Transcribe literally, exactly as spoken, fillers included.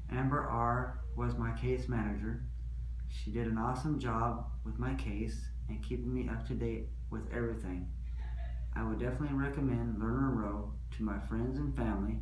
Amber R. was my case manager. She did an awesome job with my case and keeping me up to date with everything. I would definitely recommend Lerner and Rowe to my friends and family